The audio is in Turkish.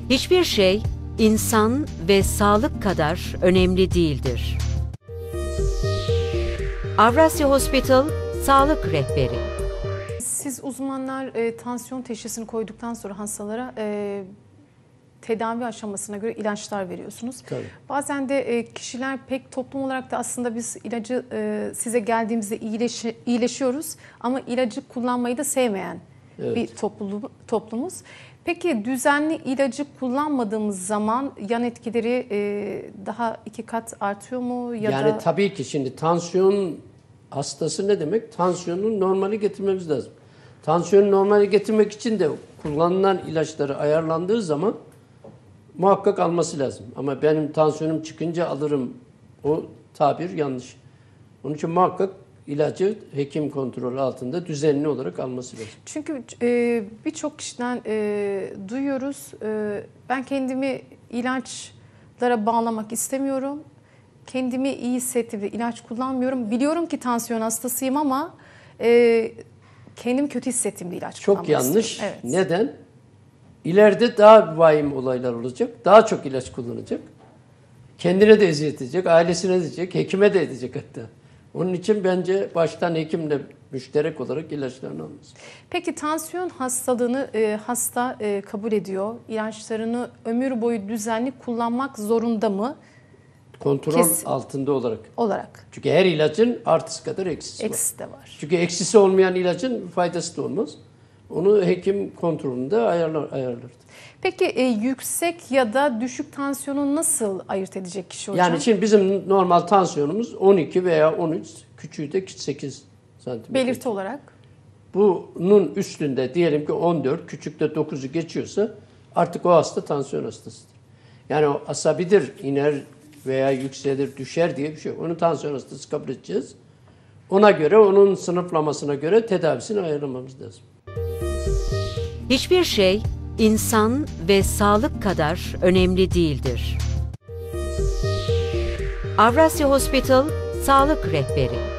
Hiçbir şey insan ve sağlık kadar önemli değildir. Avrasya Hospital Sağlık Rehberi. Siz uzmanlar tansiyon teşhisini koyduktan sonra hastalara tedavi aşamasına göre ilaçlar veriyorsunuz. Tabii. Bazen de kişiler pek toplum olarak da aslında biz ilacı size geldiğimizde iyileşiyoruz ama ilacı kullanmayı da sevmeyen bir toplumuz. Peki düzenli ilacı kullanmadığımız zaman yan etkileri daha 2 kat artıyor mu? Yani tabii ki şimdi tansiyon hastası ne demek? Tansiyonun normali getirmemiz lazım. Tansiyonu normali getirmek için de kullanılan ilaçları ayarlandığı zaman muhakkak alması lazım. Ama benim tansiyonum çıkınca alırım, o tabir yanlış. Onun için muhakkak ilacı hekim kontrolü altında düzenli olarak alması lazım. Çünkü birçok kişiden duyuyoruz. Ben kendimi ilaçlara bağlamak istemiyorum. Kendimi iyi hissettiğimde ilaç kullanmıyorum. Biliyorum ki tansiyon hastasıyım ama kendimi kötü hissettiğimde ilaç kullanmak Çok yanlış. Evet. Neden? İleride daha vahim olaylar olacak. Daha çok ilaç kullanacak. Kendine de eziyet edecek, ailesine de edecek, hekime de edecek hatta. Onun için bence baştan hekimle müşterek olarak ilaçlarını alması. Peki tansiyon hastalığını hasta kabul ediyor. İlaçlarını ömür boyu düzenli kullanmak zorunda mı? Kontrol altında olarak. Çünkü her ilacın artısı kadar eksisi var. Eksisi de var. Çünkü eksisi olmayan ilacın faydası da olmaz. Onu hekim kontrolünde ayarlar. Peki yüksek ya da düşük tansiyonu nasıl ayırt edecek kişi hocam? Yani şimdi bizim normal tansiyonumuz 12 veya 13, küçüğü de 8 santimetre. Belirti olarak? Bunun üstünde diyelim ki 14, küçükte 9'u geçiyorsa artık o hasta tansiyon hastasıdır. Yani o asabidir, iner veya yükselir, düşer diye bir şey yok. Onu tansiyon hastası kabul edeceğiz. Ona göre, onun sınıflamasına göre tedavisini ayarlamamız lazım. Hiçbir şey insan ve sağlık kadar önemli değildir. Avrasya Hospital Sağlık Rehberi.